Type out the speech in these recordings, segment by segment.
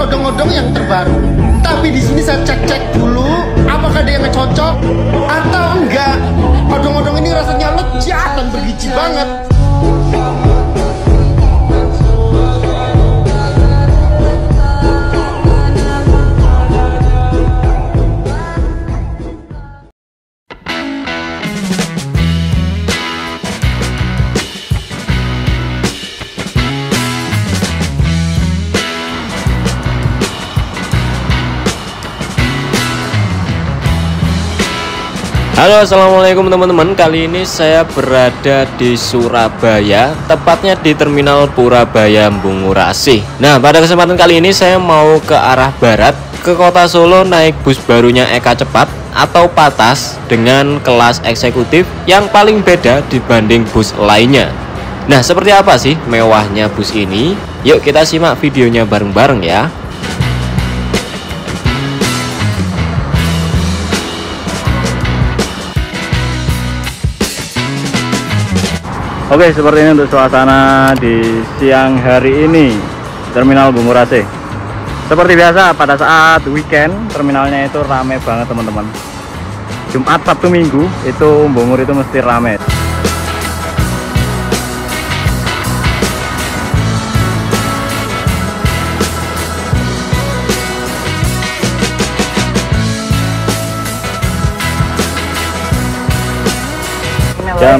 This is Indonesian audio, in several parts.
odong-odong yang terbaru. Tapi di sini saya cek-cek dulu apakah dia ngecocok atau enggak. Odong-odong ini rasanya lezat dan bergizi banget. Halo, assalamualaikum teman-teman. Kali ini saya berada di Surabaya, tepatnya di Terminal Purabaya Bungurasi. Nah, pada kesempatan kali ini saya mau ke arah barat, ke kota Solo, naik bus barunya Eka Cepat atau Patas dengan kelas eksekutif yang paling beda dibanding bus lainnya. Nah, seperti apa sih mewahnya bus ini? Yuk kita simak videonya bareng-bareng ya. Oke, seperti ini untuk suasana di siang hari ini Terminal Bungurasi. Seperti biasa pada saat weekend terminalnya itu ramai banget teman-teman. Jumat, Sabtu, Minggu itu Bungur itu mesti ramai. Jam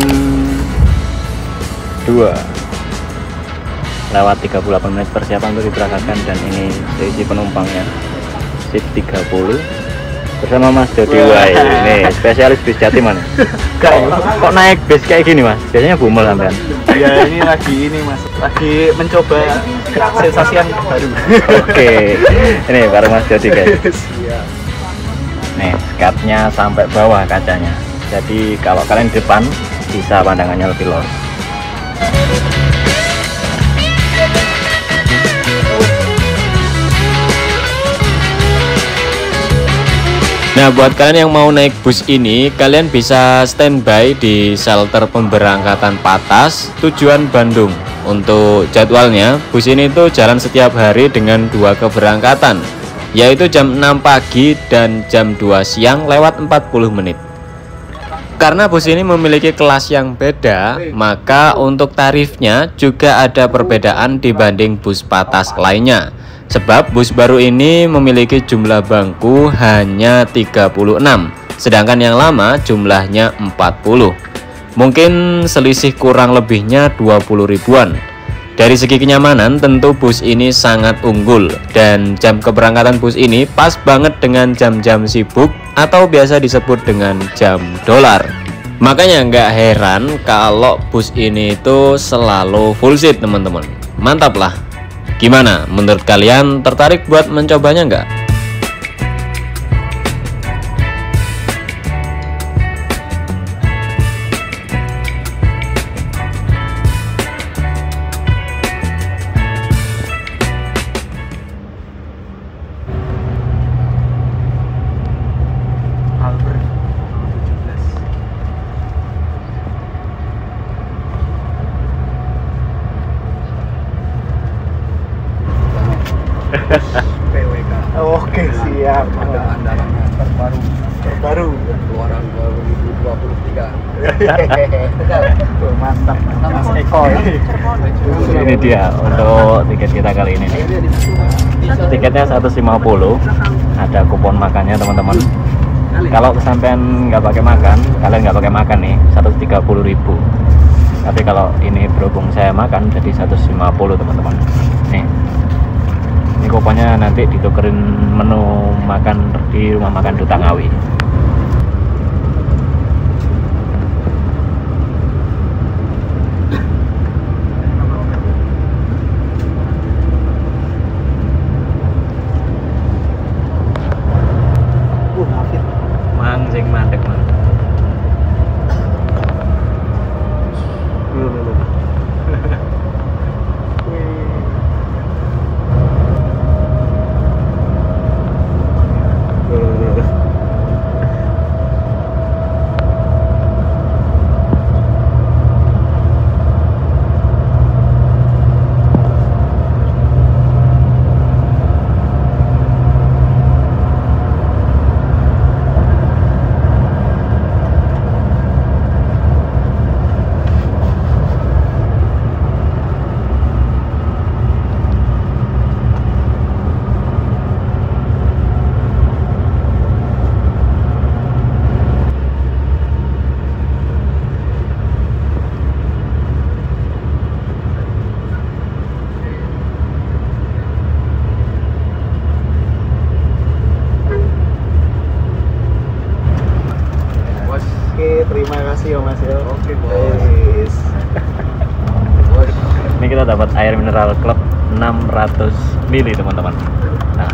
2 lewat 38 menit persiapan untuk diberangkatkan, dan ini seisi penumpangnya seat 30 bersama Mas Dodi Wai. Ini spesialis bis Jatim mana? Kok naik bis kayak gini Mas? Biasanya bumel sampean. Ya ini lagi mencoba sensasi yang baru. Oke, ini bareng Mas Dodi guys. Nih skatnya sampai bawah kacanya, jadi kalau kalian di depan bisa pandangannya lebih luas. Nah, buat kalian yang mau naik bus ini, kalian bisa standby di shelter pemberangkatan Patas tujuan Bandung. Untuk jadwalnya, bus ini tuh jalan setiap hari dengan 2 keberangkatan, yaitu jam 6 pagi dan jam 2 siang lewat 40 menit. Karena bus ini memiliki kelas yang beda, maka untuk tarifnya juga ada perbedaan dibanding bus Patas lainnya. Sebab bus baru ini memiliki jumlah bangku hanya 36, sedangkan yang lama jumlahnya 40. Mungkin selisih kurang lebihnya 20 ribuan. Dari segi kenyamanan tentu bus ini sangat unggul, dan jam keberangkatan bus ini pas banget dengan jam-jam sibuk atau biasa disebut dengan jam dolar. Makanya nggak heran kalau bus ini itu selalu full seat teman-teman. Mantap lah. Gimana menurut kalian, tertarik buat mencobanya nggak? PWK. Oke, siap. Ada andalannya terbaru keluaran 2023. Mantap, Mas Eko. Ini dia untuk tiket kita kali ini nih. Tiketnya 150, ada kupon makannya teman-teman. Kalau kesampean nggak pakai makan, kalian nggak pakai makan nih 130.000. Tapi kalau ini berhubung saya makan jadi 150 teman-teman. Nih, ini kuponnya nanti ditukerin menu makan di rumah makan Duta Ngawi. Mangsing mandek man. air mineral Club 600 ml teman-teman. Nah,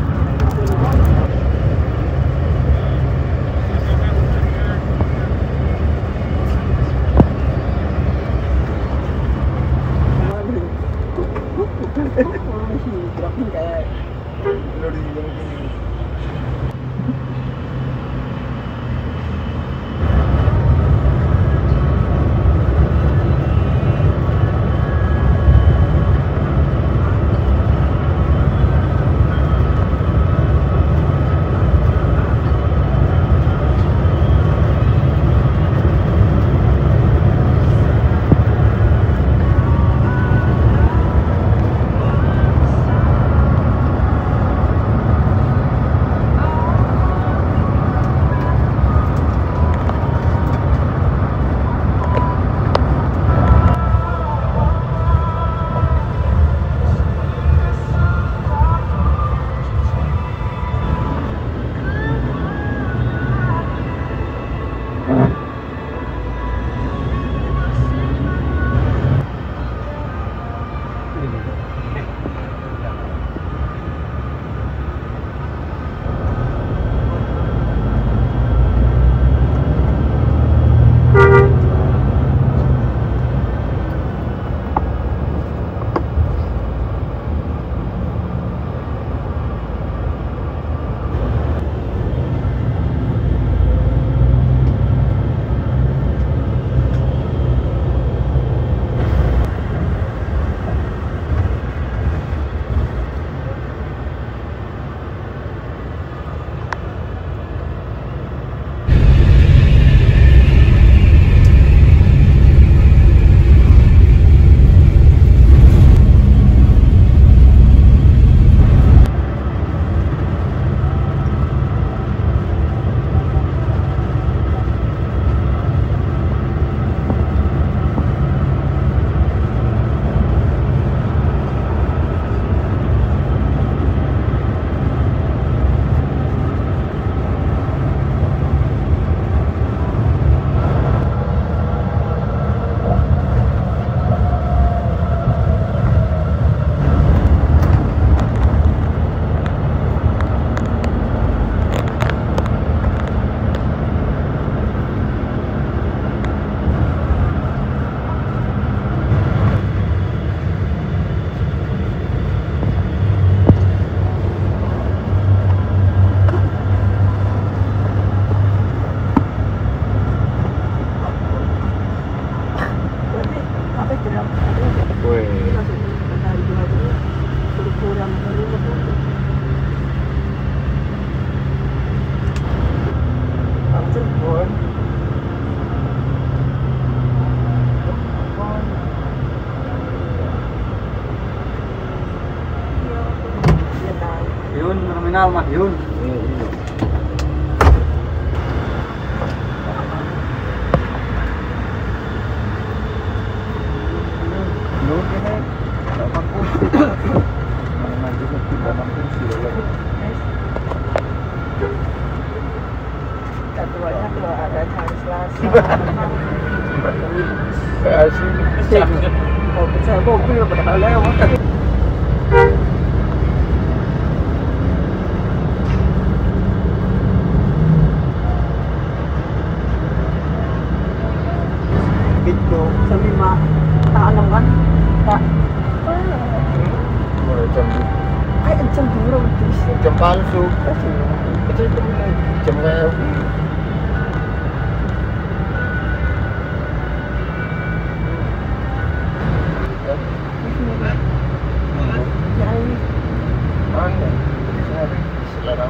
Yun, terminal mah yun. Keduanya kalau ada hari Selasa. Asik. Mau pecah mobil padahal lewat. Gitu. Sambil mak tanam kan, tak. Jam dulu Jam palsu. Jam kayak mana? Sekarang.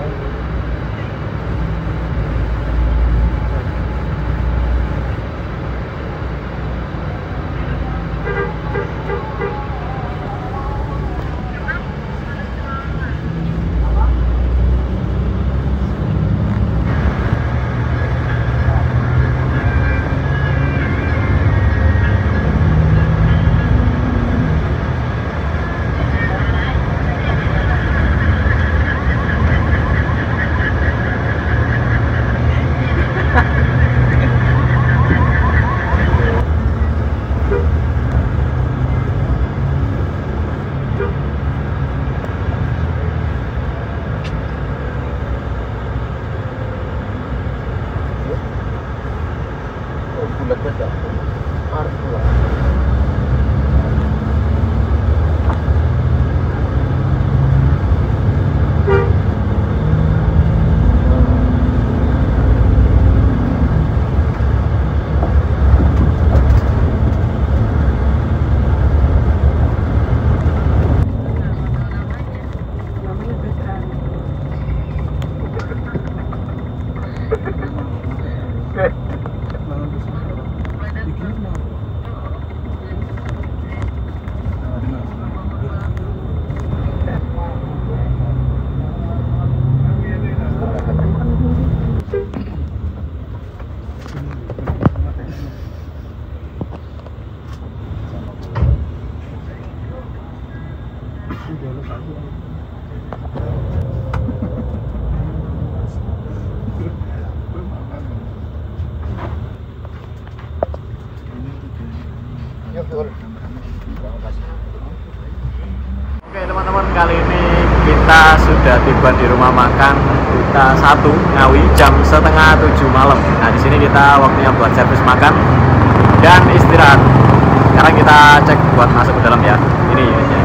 Oke teman-teman, kali ini kita sudah tiba di rumah makan Duta 1 Ngawi jam setengah 7 malam. Nah di sini kita waktunya buat servis makan dan istirahat. Sekarang kita cek buat masuk ke dalam ya. Ini ya.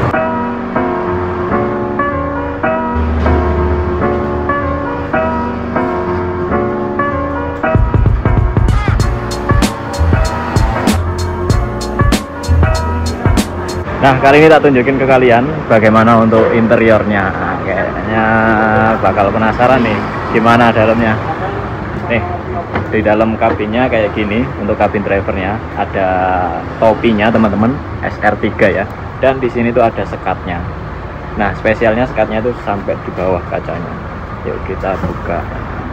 Nah kali ini tak tunjukin ke kalian bagaimana untuk interiornya. Nah, kayaknya bakal penasaran nih gimana dalamnya. Nih di dalam kabinnya kayak gini. Untuk kabin drivernya ada topinya teman-teman, SR3 ya. Dan di sini tuh ada sekatnya. Nah spesialnya sekatnya tuh sampai di bawah kacanya. Yuk kita buka.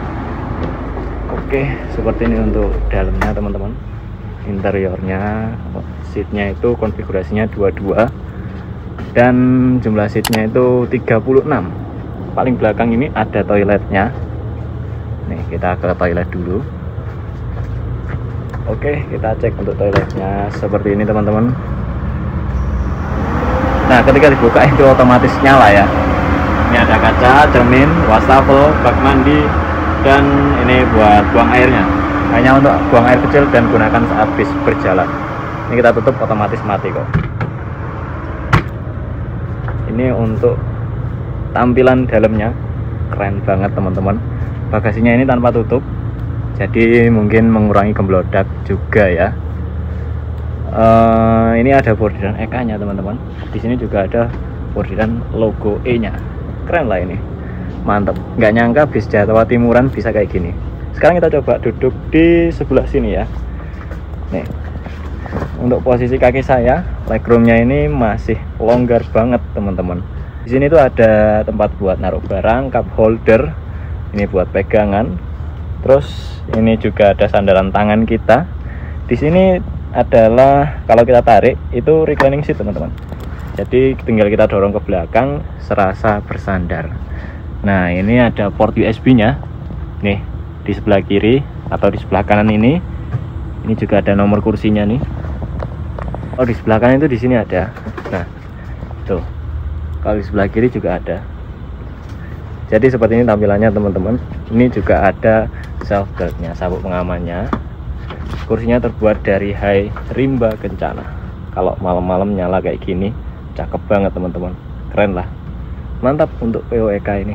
Oke, seperti ini untuk dalamnya teman-teman. Interiornya, seatnya itu konfigurasinya 22 dan jumlah seatnya itu 36. Paling belakang ini ada toiletnya. Nih kita ke toilet dulu. Oke, kita cek untuk toiletnya seperti ini teman-teman. Nah ketika dibuka itu otomatis nyala ya. Ini ada kaca, cermin, wastafel, bak mandi, dan ini buat buang airnya. Hanya untuk buang air kecil dan gunakan saat bis berjalan. Ini kita tutup otomatis mati kok. Ini untuk tampilan dalamnya keren banget teman-teman. Bagasinya ini tanpa tutup, jadi mungkin mengurangi gemblodak juga ya. Ini ada bordiran EK-nya teman-teman. Di sini juga ada bordiran logo E-nya. Keren lah ini, mantap. Nggak nyangka bis Jawa Timuran bisa kayak gini. Sekarang kita coba duduk di sebelah sini ya. Nih, untuk posisi kaki saya, legroomnya ini masih longgar banget teman-teman. Di sini tuh ada tempat buat naruh barang, cup holder, ini buat pegangan. Terus ini juga ada sandaran tangan kita. Di sini adalah kalau kita tarik itu reclining seat teman-teman. Jadi tinggal kita dorong ke belakang, serasa bersandar. Nah ini ada port USB-nya. Nih. Di sebelah kiri atau di sebelah kanan ini juga ada nomor kursinya nih. Oh di sebelah kanan itu di sini ada. Nah tuh kalau di sebelah kiri juga ada. Jadi seperti ini tampilannya teman-teman. Ini juga ada self guardnya, sabuk pengamannya. Kursinya terbuat dari hai rimba kencana. Kalau malam-malam nyala kayak gini cakep banget teman-teman, keren lah, mantap untuk POEK ini.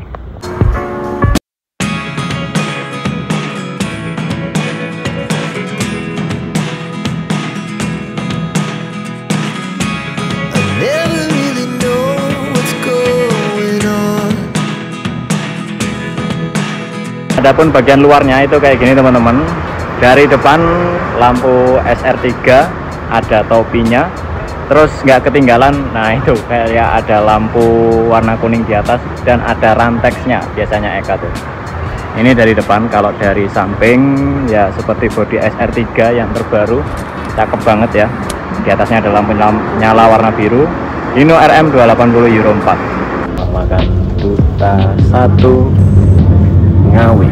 Adapun bagian luarnya itu kayak gini teman-teman. Dari depan lampu SR3 ada topinya. Terus nggak ketinggalan, nah itu kayak ada lampu warna kuning di atas dan ada ranteksnya biasanya EK tuh. Ini dari depan. Kalau dari samping ya seperti bodi SR3 yang terbaru, cakep banget ya. Di atasnya ada lampu nyala warna biru. Hino RM 280 Euro 4. Makan Duta 1 Ngawi.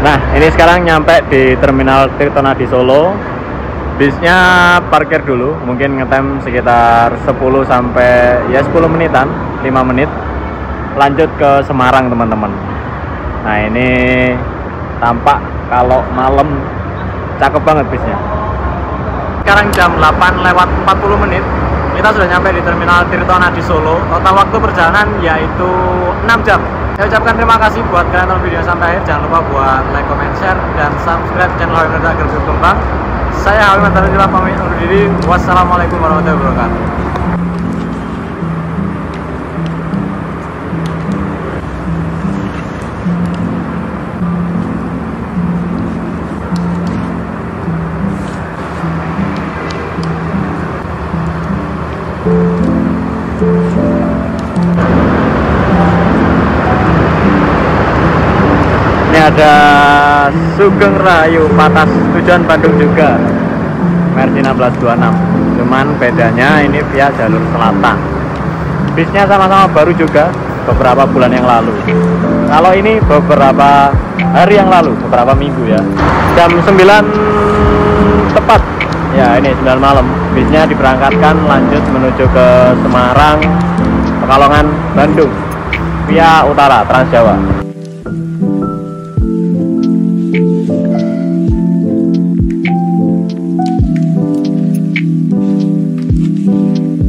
Nah, ini sekarang nyampe di Terminal Tirtonadi Solo. Bisnya parkir dulu, mungkin ngetem sekitar 10 sampai ya 10 menitan, 5 menit. Lanjut ke Semarang, teman-teman. Nah, ini tampak kalau malam cakep banget bisnya. Sekarang jam 8:40, kita sudah nyampe di Terminal Tirtonadi Solo. Total waktu perjalanan yaitu 6 jam. Saya ucapkan terima kasih buat kalian yang nonton video sampai akhir. Jangan lupa buat like, comment, share, dan subscribe channel Hawi Mental agar berkembang. Saya Hawi Mental pamit undur diri. Wassalamualaikum warahmatullahi wabarakatuh. Ini ada Sugeng Rahayu Patas tujuan Bandung juga, Mercy 1626. Cuman bedanya ini via jalur selatan. Bisnya sama-sama baru juga, beberapa bulan yang lalu. Kalau ini beberapa hari yang lalu, beberapa minggu ya. Jam 9 tepat. Ya, ini 9 malam. Bisnya diberangkatkan lanjut menuju ke Semarang, Pekalongan, Bandung via utara Transjawa.